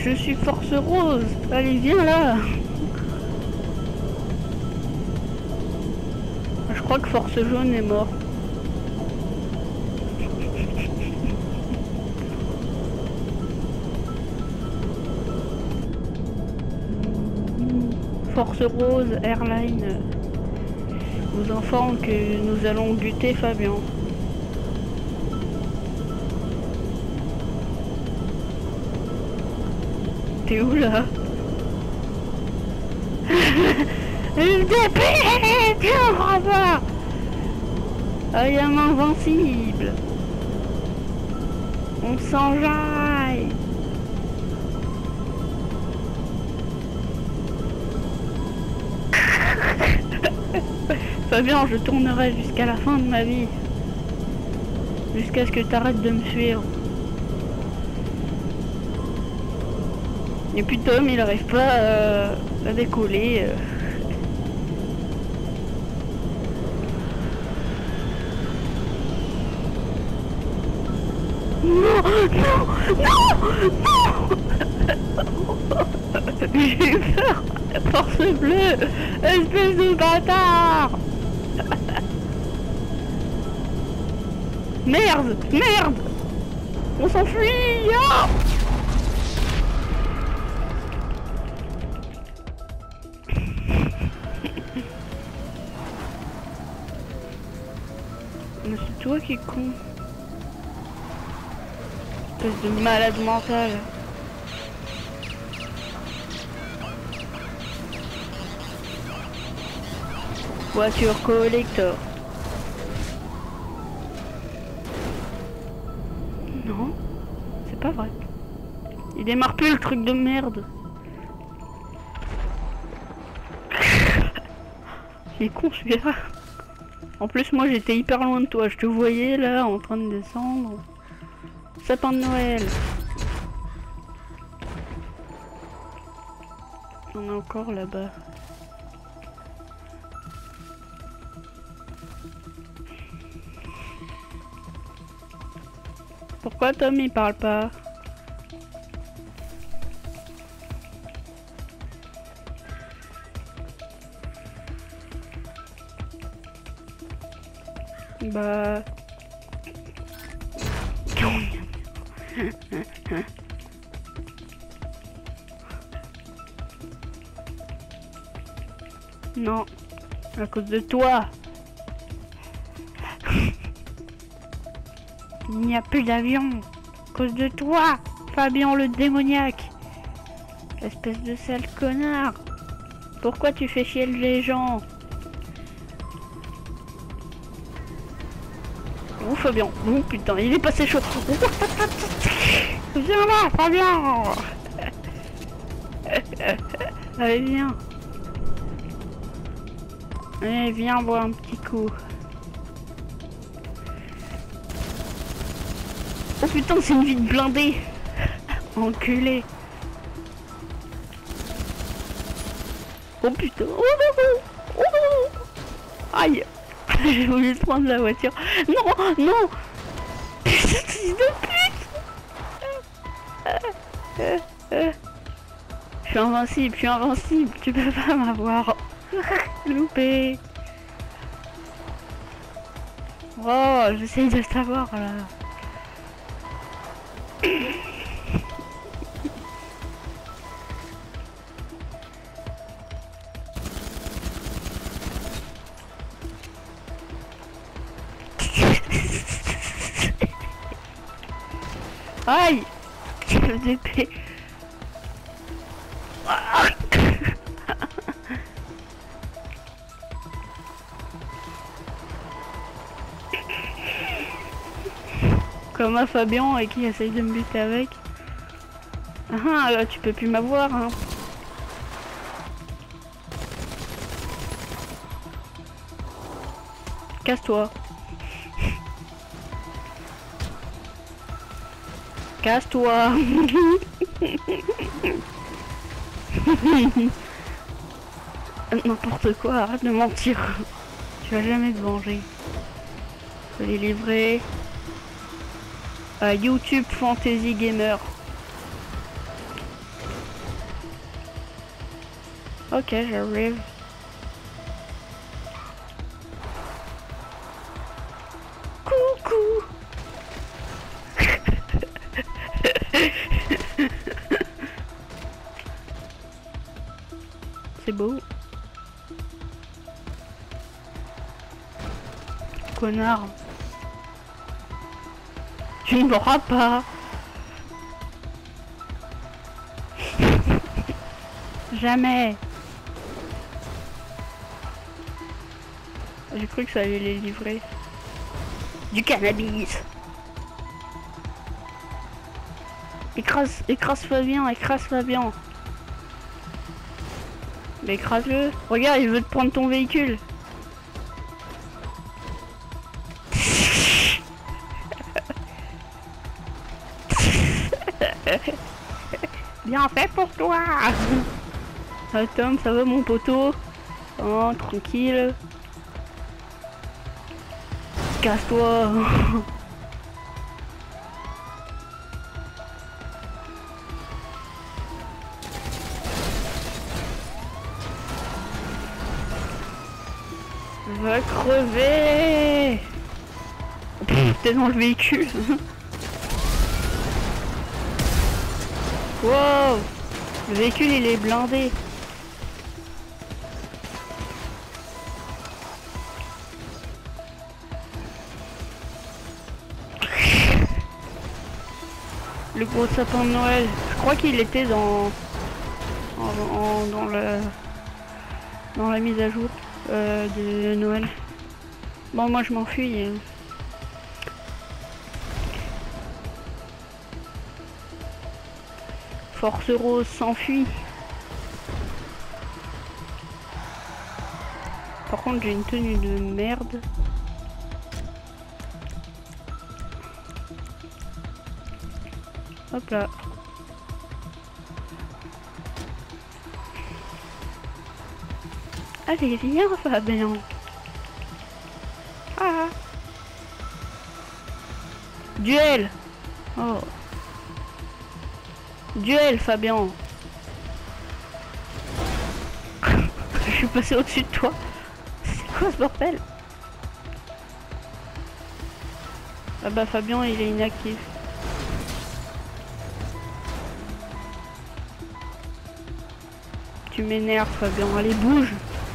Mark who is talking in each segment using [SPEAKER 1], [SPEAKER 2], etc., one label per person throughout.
[SPEAKER 1] Je suis Force Rose. Allez, viens là. Je crois que Force Jaune est mort. Force Rose Airline vous informe que nous allons buter Fabien. T'es où là? I am invincible. On s'enjaille. Fabien, je tournerai jusqu'à la fin de ma vie. Jusqu'à ce que tu arrêtes de me suivre. Et puis Tom, il n'arrive pas à décoller. Non, non, non, non. J'ai eu peur. Force bleue, espèce de bâtard. Merde, merde. On s'enfuit. Oh, mais c'est toi qui es con. Espèce de malade mental. Voiture collector. Non, c'est pas vrai. Il démarre plus le truc de merde. Il est con celui-là. En plus moi j'étais hyper loin de toi. Je te voyais là en train de descendre. Sapin de Noël. On est encore là-bas. Pourquoi Tom il parle pas? Bah... Non, à cause de toi. Il n'y a plus d'avion. À cause de toi, Fabien le démoniaque. Espèce de sale connard. Pourquoi tu fais chier les gens? Oh Fabien, oh putain, il est passé chaud. Viens là, Fabien. Allez, viens. Allez, viens boire un petit coup. Oh putain, c'est une vide blindée. Enculé. Oh putain. Oh, oh, oh, oh. Aïe. J'ai voulu prendre la voiture. Non, non. Fils de pute. Je suis invincible, je suis invincible. Tu peux pas m'avoir. Loupé. Oh, j'essaye de le savoir là. Aïe. Quelle épée. Comme un Fabien et qui essaye de me buter avec. Ah là tu peux plus m'avoir hein. Casse-toi. Casse-toi. N'importe quoi, arrête de mentir. Tu vas jamais te venger. Je vais les livrer à YouTube Fantasy Gamer. Ok, j'arrive. Coucou. C'est beau. Connard. Tu ne m'auras pas. Jamais. J'ai cru que ça allait les livrer. Du cannabis. Écrase Fabien, écrase Fabien. Mais écrase-le. Regarde, il veut te prendre ton véhicule. Bien fait pour toi. Ah, Tom, ça va mon poteau? Oh, tranquille. Casse-toi. Va crever. T'es dans le véhicule. Wow. Le véhicule il est blindé. Le gros sapin de Noël. Je crois qu'il était dans dans la mise à jour de Noël. Bon, moi je m'enfuis. Force Rose s'enfuit. Par contre, j'ai une tenue de merde. Hop là. Allez, viens Fabien. Ah. Duel. Oh. Duel Fabien. Je suis passé au-dessus de toi. C'est quoi ce bordel? Ah bah Fabien il est inactif. Tu m'énerves Fabien, allez bouge.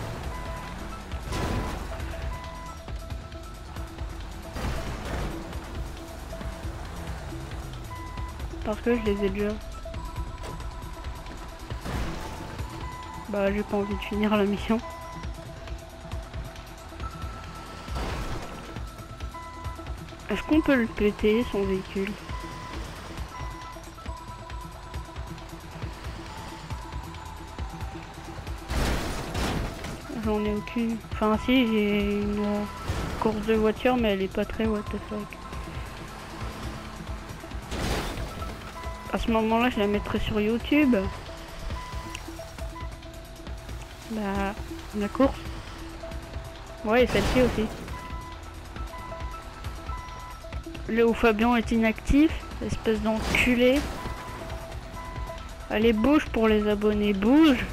[SPEAKER 1] Parce que je les ai déjà. Bah j'ai pas envie de finir la mission. Est-ce qu'on peut le péter son véhicule? J'en ai aucune. Enfin si, j'ai une course de voiture mais elle est pas très what the fuck. À ce moment-là, je la mettrai sur YouTube. Bah, la course. Ouais, et celle-ci aussi. Là où Fabien est inactif, espèce d'enculé. Allez, bouge pour les abonnés, bouge.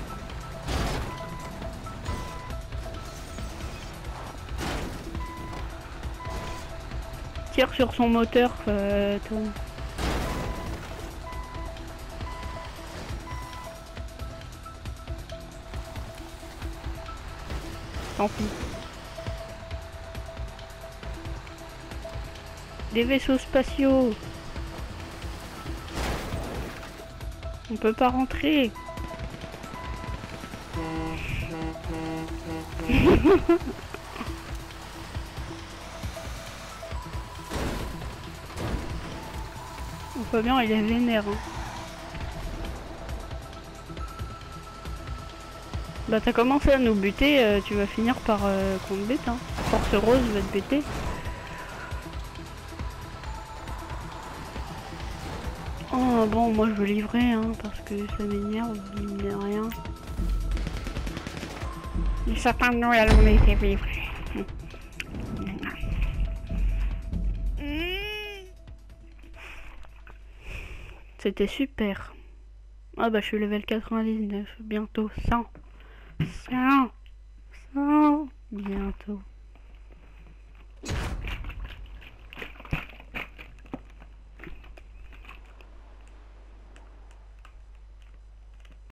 [SPEAKER 1] Tire sur son moteur, Tom. Tant pis. Des vaisseaux spatiaux. On peut pas rentrer. Fabien il est vénère. Hein. Bah t'as commencé à nous buter, tu vas finir par qu'on te bute. Hein. Force Rose va te buter. Oh bon, moi je veux livrer hein, parce que ça m'énerve, mine de rien. Le sapin de Noël, on a été livré. C'était super. Ah bah je suis level 99, bientôt 100. Ciao. Ciao. Bientôt.